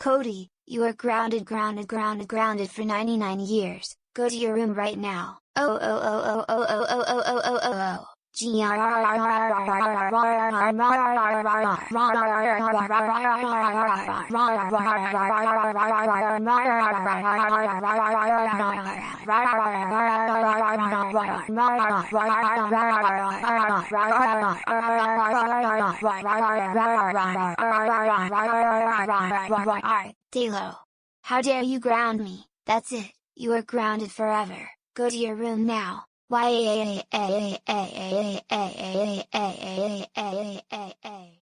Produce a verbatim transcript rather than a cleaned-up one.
Cody, you are grounded grounded grounded grounded for ninety-nine years, go to your room right now. Oh oh oh oh oh oh oh oh oh oh oh oh. G R R R R R R Daillou. How dare you ground me? That's it, you are grounded forever. Go to your room now. Why